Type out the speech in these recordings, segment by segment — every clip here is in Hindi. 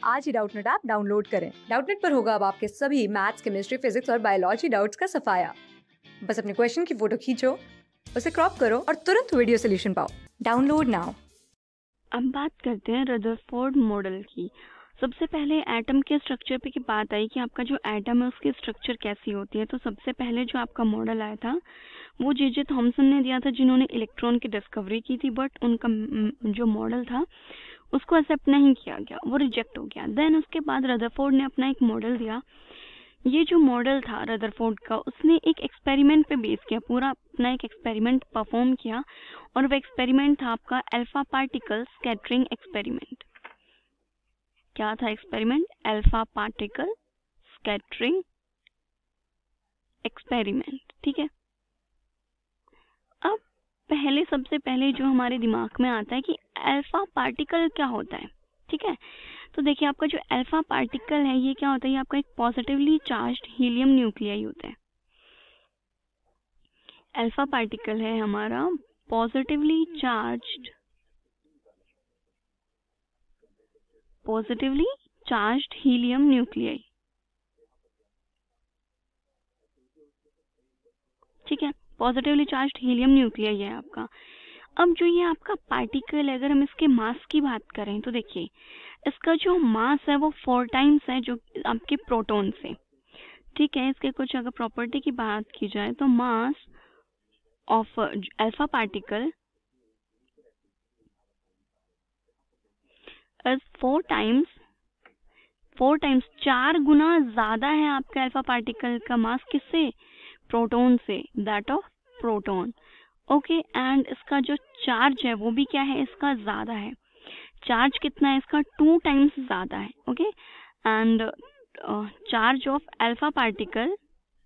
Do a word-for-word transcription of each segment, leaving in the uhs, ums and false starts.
आज ही डाउटनेट ऐप डाउनलोड करें। डाउटनेट पर होगा अब आपके सभी मैथ्स, केमिस्ट्री, फिजिक्स और बायोलॉजी डाउट्स का सफाया। बस अपने क्वेश्चन की फोटो खींचो, उसे क्रॉप करो और तुरंत वीडियो सोल्यूशन पाओ। Download now. अब बात करते हैं रदरफोर्ड मॉडल की। सबसे पहले एटम के स्ट्रक्चर पे की बात आई कि आपका जो एटम है उसकी स्ट्रक्चर कैसी होती है। तो सबसे पहले जो आपका मॉडल आया था वो जे जे थॉमसन ने दिया था, जिन्होंने इलेक्ट्रॉन की डिस्कवरी की थी, बट उनका जो मॉडल था उसको एक्सेप्ट नहीं किया गया, वो रिजेक्ट हो गया। देन उसके बाद रदरफोर्ड ने अपना एक मॉडल दिया। ये जो मॉडल था रदरफोर्ड का, उसने एक एक्सपेरिमेंट पे बेस किया, पूरा अपना एक एक्सपेरिमेंट परफॉर्म किया, और वो एक्सपेरिमेंट था आपका अल्फा पार्टिकल स्कैटरिंग एक्सपेरिमेंट। क्या था experiment? Alpha particle scattering experiment. ठीक है, अब पहले सबसे पहले जो हमारे दिमाग में आता है कि अल्फा पार्टिकल क्या होता है। ठीक है, तो देखिए आपका जो अल्फा पार्टिकल है ये क्या होता है? ये आपका एक पॉजिटिवली चार्ज्ड हीलियम न्यूक्लियाई होता है। अल्फा पार्टिकल है हमारा positively charged positively charged helium nuclei. ठीक है, पॉजिटिवली चार्ज्ड हीलियम न्यूक्लियाई है आपका। अब जो ये आपका पार्टिकल है, अगर हम इसके मास की बात करें तो देखिए इसका जो मास है वो फोर टाइम्स है जो आपके प्रोटॉन से। ठीक है, इसके कुछ अगर प्रॉपर्टी की बात की जाए तो mass of alpha particle is four times four times चार गुना ज्यादा है आपका अल्फा पार्टिकल का मास किससे? प्रोटॉन से, that of proton. Okay, and इसका जो चार्ज है वो भी क्या है? इसका ज्यादा है। चार्ज कितना है इसका? टू टाइम्स ज्यादा है। Okay, and charge of alpha particle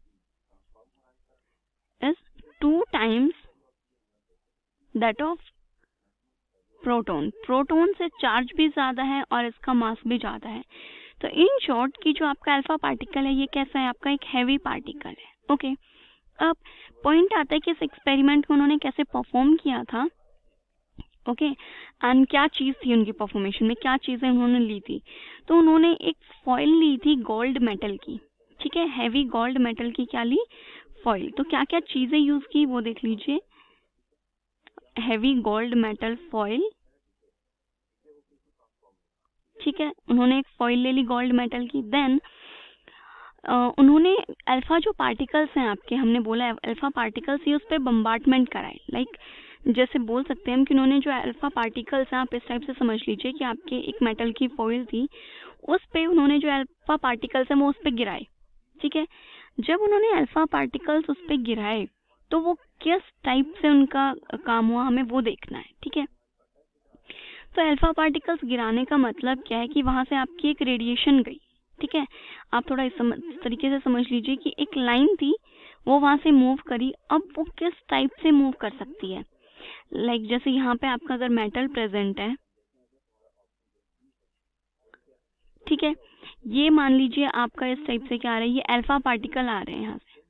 is two times that of proton. Proton से चार्ज भी ज्यादा है और इसका मास भी ज्यादा है। तो इन शॉर्ट की जो आपका अल्फा पार्टिकल है ये कैसा है? आपका एक हैवी पार्टिकल है। ओके, अब पॉइंट आता है कि इस एक्सपेरिमेंट को उन्होंने कैसे परफॉर्म किया था। ओके, एंड क्या चीज थी उनकी परफॉर्मेशन में, क्या चीजें उन्होंने ली थी? तो उन्होंने एक फॉइल ली थी गोल्ड मेटल की। ठीक है, हैवी गोल्ड मेटल की क्या ली? फॉइल। तो क्या क्या चीजें यूज की वो देख लीजिए। Heavy gold metal foil. ठीक है, उन्होंने एक फॉइल ले ली गोल्ड मेटल की। देन Uh, उन्होंने अल्फा जो पार्टिकल्स हैं आपके, हमने बोला अल्फा पार्टिकल्स, ये उस पर बम्बार्टमेंट कराए। लाइक like, जैसे बोल सकते हैं हम कि उन्होंने जो अल्फा पार्टिकल्स हैं, आप इस टाइप से समझ लीजिए कि आपके एक मेटल की फॉइल थी, उस पे उन्होंने जो अल्फा पार्टिकल्स हैं वो उस पर गिराए। ठीक है, जब उन्होंने अल्फा पार्टिकल्स उस पर गिराए तो वो किस टाइप से उनका काम हुआ हमें वो देखना है। ठीक है, तो अल्फा पार्टिकल्स गिराने का मतलब क्या है कि वहां से आपकी एक रेडिएशन गई। ठीक है, आप थोड़ा इस तरीके से समझ लीजिए कि एक लाइन थी वो वहां से मूव करी। अब वो किस टाइप से मूव कर सकती है? लाइक like, जैसे यहाँ पे आपका अगर मेटल प्रेजेंट है, ठीक है, ये मान लीजिए आपका इस टाइप से क्या आ रहा है? ये अल्फा पार्टिकल आ रहे हैं यहाँ से।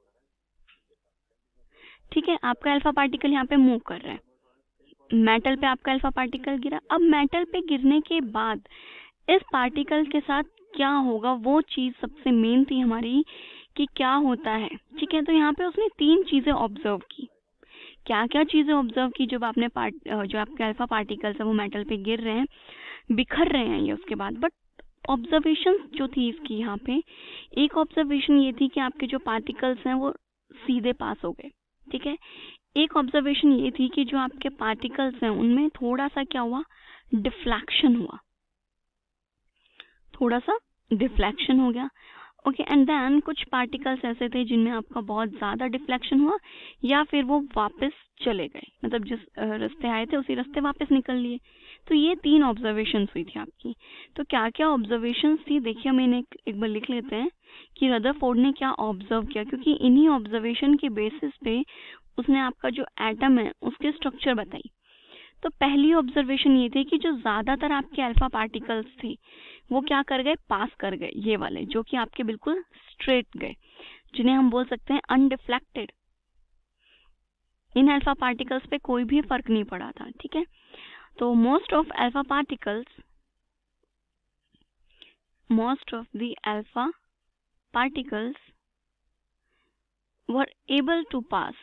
ठीक है, आपका अल्फा पार्टिकल यहाँ पे मूव कर रहा है, मेटल पे आपका अल्फा पार्टिकल गिरा। अब मेटल पे गिरने के बाद इस पार्टिकल के साथ क्या होगा, वो चीज सबसे मेन थी हमारी कि क्या होता है। ठीक है, तो यहाँ पे उसने तीन चीजें ऑब्जर्व की। क्या क्या चीजें ऑब्जर्व की? जब आपने पार्ट जो आपके अल्फा पार्टिकल्स है वो मेटल पे गिर रहे हैं, बिखर रहे हैं ये उसके बाद, बट ऑब्जर्वेशन जो थी इसकी यहाँ पे, एक ऑब्जर्वेशन ये थी कि आपके जो पार्टिकल्स हैं वो सीधे पास हो गए। ठीक है, एक ऑब्जर्वेशन ये थी कि जो आपके पार्टिकल्स हैं उनमें थोड़ा सा क्या हुआ? डिफ्लेक्शन हुआ, थोड़ा सा डिफ्लेक्शन हो गया। ओके, एंड देन कुछ पार्टिकल्स ऐसे थे जिनमें आपका बहुत ज्यादा डिफ्लेक्शन हुआ या फिर वो वापस चले गए, मतलब जिस रास्ते आए थे उसी रास्ते वापस निकल लिए। तो ये तीन ऑब्जर्वेशंस हुई थी आपकी। तो क्या क्या ऑब्जर्वेशंस थी देखिए, हम इन्हें एक बार लिख लेते हैं कि रदरफोर्ड ने क्या ऑब्जर्व किया, क्योंकि इन्हीं ऑब्जर्वेशन के बेसिस पे उसने आपका जो एटम है उसकी स्ट्रक्चर बताई। तो पहली ऑब्जर्वेशन ये थी कि जो ज्यादातर आपके अल्फा पार्टिकल्स थे वो क्या कर गए? पास कर गए, ये वाले जो कि आपके बिल्कुल स्ट्रेट गए, जिन्हें हम बोल सकते हैं अनडिफ्लेक्टेड। इन अल्फा पार्टिकल्स पे कोई भी फर्क नहीं पड़ा था। ठीक है, तो most of alpha particles most of the alpha particles were able to pass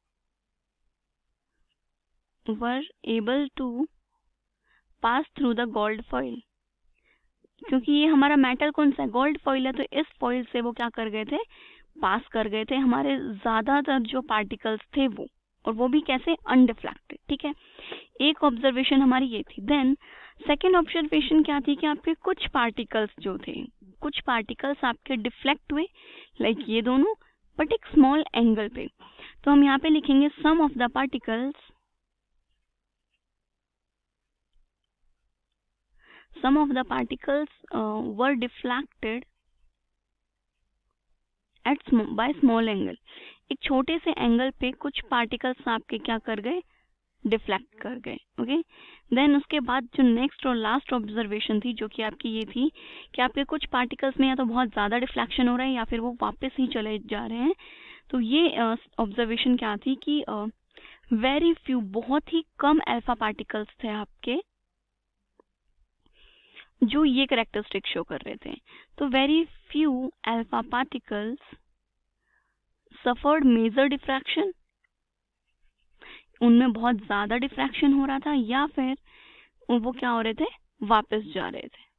were able to pass through the gold foil, क्योंकि ये हमारा मेटल कौन सा है, गोल्ड फॉइल है, तो इस फॉइल से वो क्या कर गए थे, पास कर गए थे हमारे ज्यादातर जो पार्टिकल्स थे वो, और वो भी कैसे, अनडिफ्लेक्टेड। ठीक है, एक ऑब्जर्वेशन हमारी ये थी। देन सेकेंड ऑब्जर्वेशन क्या थी कि आपके कुछ पार्टिकल्स जो थे, कुछ पार्टिकल्स आपके डिफ्लेक्ट हुए, लाइक ये दोनों, बट एक स्मॉल एंगल पे। तो हम यहाँ पे लिखेंगे some of the particles some of the particles uh, were deflected at sm by small angle। एक छोटे से एंगल पे कुछ पार्टिकल्स आपके क्या कर गए, डिफ्लेक्ट कर गए। ओके, देन उसके बाद जो नेक्स्ट और लास्ट ऑब्जर्वेशन थी जो कि आपकी ये थी कि आपके कुछ पार्टिकल्स में या तो बहुत ज्यादा डिफ्लेक्शन हो रहा है या फिर वो वापस ही चले जा रहे हैं। तो ये ऑब्जर्वेशन uh, क्या थी कि वेरी uh, फ्यू, बहुत ही कम अल्फा पार्टिकल्स थे आपके जो ये कैरेक्टरिस्टिक शो कर रहे थे। तो very few alpha particles suffered major diffraction, उनमें बहुत ज्यादा डिफ्रैक्शन हो रहा था या फिर वो क्या हो रहे थे, वापस जा रहे थे,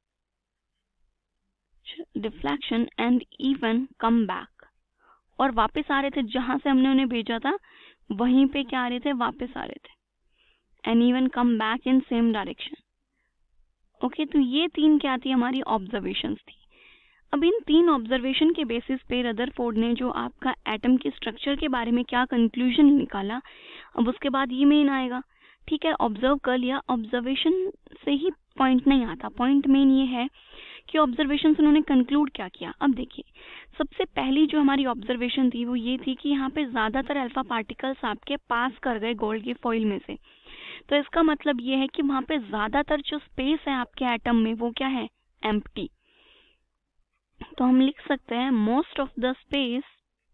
deflection and even come back, और वापस आ रहे थे जहां से हमने उन्हें भेजा था वहीं पे क्या आ रहे थे, वापस आ रहे थे, and even come back in same direction. Okay, तो ये तीन क्या थी, हमारी ऑब्जर्वेशंस थी। अब इन तीन ऑब्जर्वेशन के बेसिस पे रदरफोर्ड ने जो आपका एटम के स्ट्रक्चर के बारे में क्या कंक्लूजन निकाला, अब उसके बाद ये मेन आएगा। ठीक है, ऑब्जर्व कर लिया, ऑब्जर्वेशन से ही पॉइंट नहीं आता, पॉइंट मेन ये है कि ऑब्जर्वेशन से उन्होंने कंक्लूड क्या किया। अब देखिए, सबसे पहली जो हमारी ऑब्जर्वेशन थी वो ये थी कि यहाँ पे ज्यादातर अल्फा पार्टिकल्स आपके पास कर गए गोल्ड के फॉइल में से। तो इसका मतलब ये है कि वहां पे ज्यादातर जो स्पेस है आपके एटम में वो क्या है, एम्प्टी। तो हम लिख सकते हैं most of the space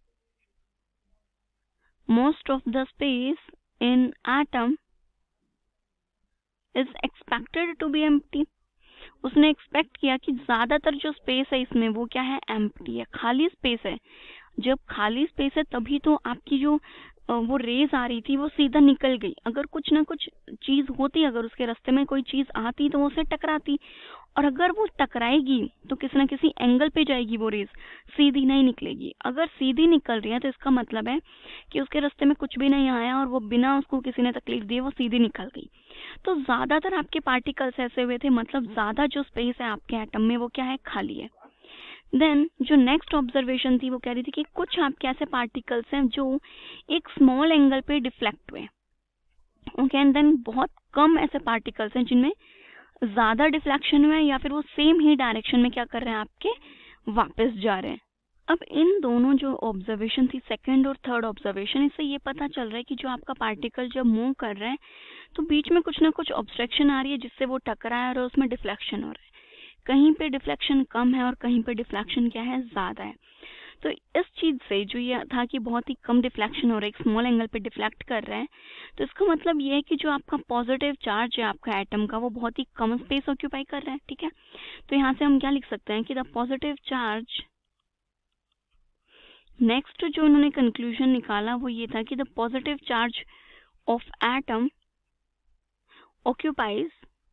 most of the space in atom is expected to be empty. उसने एक्सपेक्ट किया कि ज्यादातर जो स्पेस है इसमें वो क्या है, एम्प्टी है, खाली स्पेस है। जब खाली स्पेस है तभी तो आपकी जो वो रेज आ रही थी वो सीधा निकल गई। अगर कुछ ना कुछ चीज होती, अगर उसके रास्ते में कोई चीज आती तो वो उसे टकराती, और अगर वो टकराएगी तो किसी ना किसी एंगल पे जाएगी, वो रेज सीधी नहीं निकलेगी। अगर सीधी निकल रही है तो इसका मतलब है कि उसके रास्ते में कुछ भी नहीं आया और वो बिना उसको किसी ने तकलीफ दी वो सीधी निकल गई। तो ज्यादातर आपके पार्टिकल्स ऐसे हुए थे, मतलब ज्यादा जो स्पेस है आपके एटम में वो क्या है, खाली है। देन जो नेक्स्ट ऑब्जर्वेशन थी वो कह रही थी कि कुछ आपके ऐसे पार्टिकल्स हैं जो एक स्मॉल एंगल पे डिफ्लेक्ट हुए। ओके, एंड देन बहुत कम ऐसे पार्टिकल्स हैं जिनमें ज्यादा डिफ्लेक्शन हुआ है या फिर वो सेम ही डायरेक्शन में क्या कर रहे हैं, आपके वापस जा रहे हैं। अब इन दोनों जो ऑब्जर्वेशन थी, सेकंड और थर्ड ऑब्जर्वेशन, इससे ये पता चल रहा है कि जो आपका पार्टिकल जब मूव कर रहा है तो बीच में कुछ ना कुछ ऑब्स्ट्रक्शन आ रही है जिससे वो टकरा है और उसमें डिफ्लेक्शन हो रहा है। कहीं पे डिफ्लेक्शन कम है और कहीं पे डिफ्लेक्शन क्या है, ज्यादा है। तो इस चीज से जो ये था कि बहुत ही कम डिफ्लेक्शन हो रहा है, एक स्मॉल एंगल पे डिफ्लेक्ट कर रहा है, तो इसका मतलब ये है कि जो आपका पॉजिटिव चार्ज है आपका एटम का वो बहुत ही कम स्पेस ऑक्यूपाई कर रहा है। ठीक है, तो यहाँ से हम क्या लिख सकते हैं कि द पॉजिटिव चार्ज, नेक्स्ट जो उन्होंने कंक्लूजन निकाला वो ये था कि the positive charge of atom occupies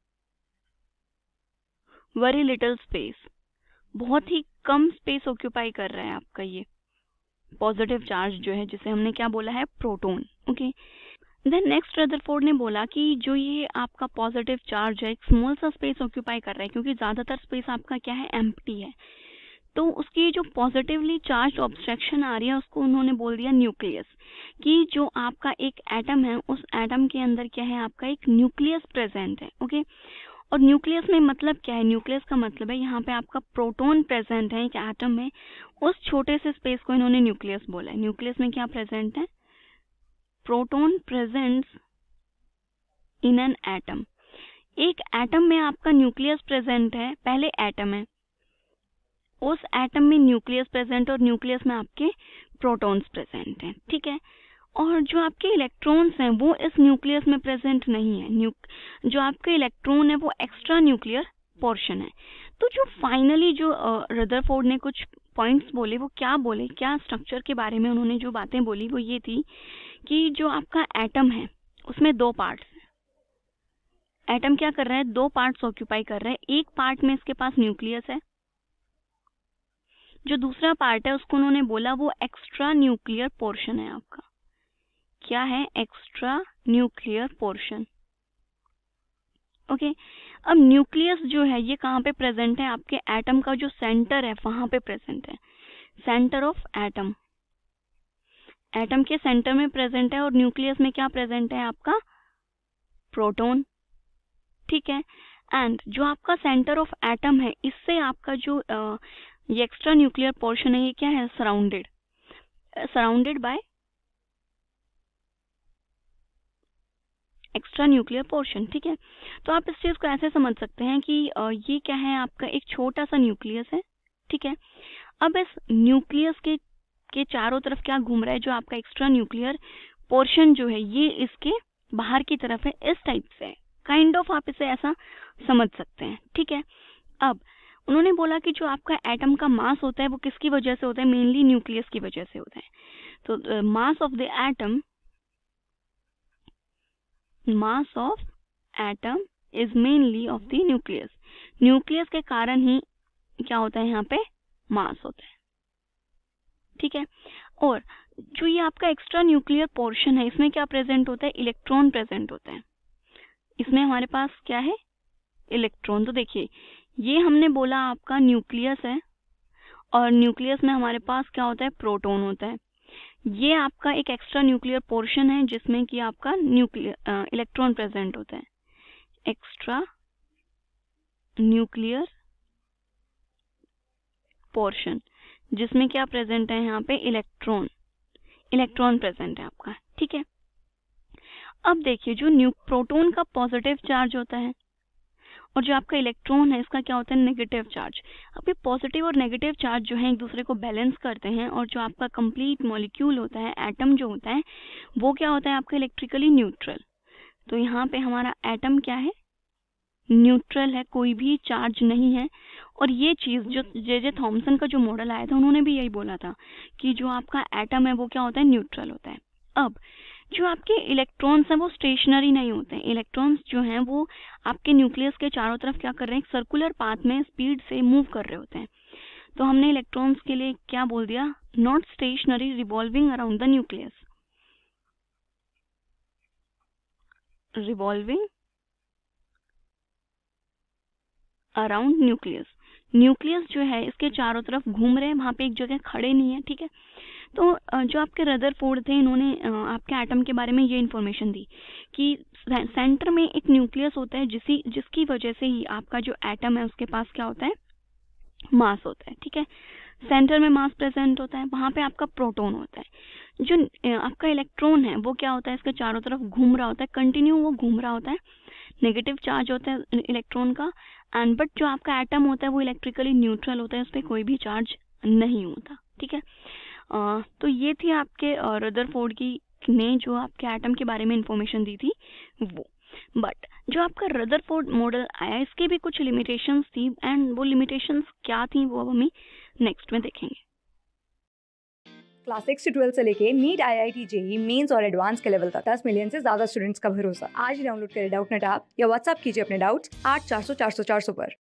very little space, बहुत ही कम स्पेस ऑक्यूपाई कर रहा है आपका ये पॉजिटिव चार्ज जो है, जिसे हमने क्या बोला है, proton. Okay, then next Rutherford ने बोला कि जो ये आपका पॉजिटिव चार्ज है एक स्मॉल सा स्पेस ऑक्यूपाई कर रहा है क्योंकि ज्यादातर स्पेस आपका क्या है, एम्प्टी है। तो उसकी जो पॉजिटिवली चार्ज ऑब्स्ट्रक्शन आ रही है उसको उन्होंने बोल दिया न्यूक्लियस, कि जो आपका एक एटम है उस एटम के अंदर क्या है, आपका एक न्यूक्लियस प्रेजेंट है। ओके, और न्यूक्लियस में मतलब क्या है, न्यूक्लियस का मतलब है यहाँ पे आपका प्रोटॉन प्रेजेंट है एक एटम में, उस छोटे से स्पेस को इन्होंने न्यूक्लियस बोला है। न्यूक्लियस में क्या प्रेजेंट है, proton presents in an atom. एक एटम में आपका न्यूक्लियस प्रेजेंट है, पहले एटम है, उस एटम में न्यूक्लियस प्रेजेंट और न्यूक्लियस में आपके प्रोटॉन्स प्रेजेंट हैं। ठीक है, और जो आपके इलेक्ट्रॉन्स हैं वो इस न्यूक्लियस में प्रेजेंट नहीं है। न्यू जो आपके इलेक्ट्रॉन है वो एक्स्ट्रा न्यूक्लियर पोर्शन है। तो जो फाइनली जो रदरफोर्ड ने कुछ पॉइंट्स बोले, वो क्या बोले, क्या स्ट्रक्चर के बारे में उन्होंने जो बातें बोली वो ये थी कि जो आपका एटम है उसमें दो पार्ट्स हैं। एटम क्या कर रहा है, दो पार्ट्स ऑक्यूपाई कर रहा है। एक पार्ट में इसके पास न्यूक्लियस है, जो दूसरा पार्ट है उसको उन्होंने बोला वो एक्स्ट्रा न्यूक्लियर पोर्शन है आपका। क्या है, एक्स्ट्रा न्यूक्लियर पोर्शन। ओके, अब न्यूक्लियस जो है ये कहाँ पे प्रेजेंट है, आपके एटम का जो सेंटर है वहां पे प्रेजेंट है, सेंटर ऑफ एटम। एटम के सेंटर में प्रेजेंट है और न्यूक्लियस में क्या प्रेजेंट है, आपका प्रोटॉन। ठीक है, एंड जो आपका सेंटर ऑफ एटम है इससे आपका जो uh, ये एक्स्ट्रा न्यूक्लियर पोर्शन है ये क्या है, surrounded surrounded by extra nuclear portion. ठीक है, तो आप इस चीज को ऐसे समझ सकते हैं कि uh, ये क्या है, आपका एक छोटा सा न्यूक्लियस है। ठीक है, अब इस न्यूक्लियस के के चारों तरफ क्या घूम रहा है, जो आपका एक्स्ट्रा न्यूक्लियर पोर्शन जो है ये इसके बाहर की तरफ है, इस टाइप से काइंड ऑफ आप इसे ऐसा समझ सकते हैं। ठीक है, अब उन्होंने बोला कि जो आपका एटम का मास होता है वो किसकी वजह से होता है, मेनली न्यूक्लियस की वजह से होता है। तो mass of the atom mass of atom is mainly of the nucleus. Nucleus के कारण ही क्या होता है, यहाँ पे मास होता है। ठीक है, और जो ये आपका एक्स्ट्रा न्यूक्लियर पोर्शन है इसमें क्या प्रेजेंट होता है, इलेक्ट्रॉन प्रेजेंट होता है। इसमें हमारे पास क्या है, इलेक्ट्रॉन। तो देखिए ये हमने बोला आपका न्यूक्लियस है और न्यूक्लियस में हमारे पास क्या होता है, प्रोटॉन होता है। ये आपका एक एक्स्ट्रा न्यूक्लियर पोर्शन है जिसमें कि आपका न्यूक्लियर इलेक्ट्रॉन प्रेजेंट होता है, एक्स्ट्रा न्यूक्लियर पोर्शन जिसमें क्या प्रेजेंट है, यहाँ पे इलेक्ट्रॉन इलेक्ट्रॉन प्रेजेंट है आपका। ठीक है, अब देखिए जो न्यू प्रोटॉन का पॉजिटिव चार्ज होता है और जो आपका इलेक्ट्रॉन है इसका क्या होता है, नेगेटिव चार्ज। अब ये पॉजिटिव और नेगेटिव चार्ज जो है एक दूसरे को बैलेंस करते हैं और जो आपका कंप्लीट मॉलिक्यूल होता है, एटम जो होता है वो क्या होता है, आपका इलेक्ट्रिकली न्यूट्रल। तो यहाँ पे हमारा एटम क्या है, न्यूट्रल है, कोई भी चार्ज नहीं है। और ये चीज जो जे जे थॉमसन का जो मॉडल आया था उन्होंने भी यही बोला था कि जो आपका एटम है वो क्या होता है, न्यूट्रल होता है। अब जो आपके इलेक्ट्रॉन्स हैं वो स्टेशनरी नहीं होते हैं। इलेक्ट्रॉन्स जो हैं वो आपके न्यूक्लियस के चारों तरफ क्या कर रहे हैं, सर्कुलर पाथ में स्पीड से मूव कर रहे होते हैं। तो हमने इलेक्ट्रॉन्स के लिए क्या बोल दिया, not stationary, revolving around the nucleus, revolving around nucleus. Nucleus जो है इसके चारों तरफ घूम रहे हैं, वहां पे एक जगह खड़े नहीं है। ठीक है, तो जो आपके रदरफोर्ड थे इन्होंने आपके एटम के बारे में ये इन्फॉर्मेशन दी कि सेंटर में एक न्यूक्लियस होता है जिसी जिसकी वजह से ही आपका जो एटम है उसके पास क्या होता है, मास होता है। ठीक है, सेंटर में मास प्रेजेंट होता है, वहां पे आपका प्रोटॉन होता है। जो आपका इलेक्ट्रॉन है वो क्या होता है, इसके चारों तरफ घूम रहा होता है, कंटिन्यू वो घूम रहा होता है, नेगेटिव चार्ज होता है इलेक्ट्रॉन का। एंड बट जो आपका एटम होता है वो इलेक्ट्रिकली न्यूट्रल होता है, उस पर कोई भी चार्ज नहीं होता। ठीक है, Uh, तो ये थी आपके रदरफोर्ड की ने जो आपके एटम के बारे में इंफॉर्मेशन दी थी वो। बट जो आपका रदरफोर्ड मॉडल आया इसके भी कुछ लिमिटेशंस थी, एंड वो लिमिटेशंस क्या थी वो अब हमें नेक्स्ट में देखेंगे। क्लास सिक्स से ट्वेल्थ से लेके NEET, I I T, JEE Mains और एडवांस के लेवल तक दस मिलियन से ज्यादा स्टूडेंट्स का भरोसा। आज ही डाउनलोड करें डाउटनेट ऐप या व्हाट्सएप कीजिए अपने डाउट्स आठ चार सौ चार सौ चार सौ पर।